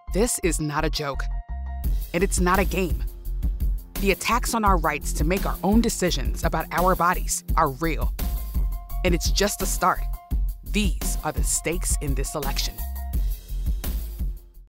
This is not a joke, and it's not a game. The attacks on our rights to make our own decisions about our bodies are real. And it's just the start. These are the stakes in this election.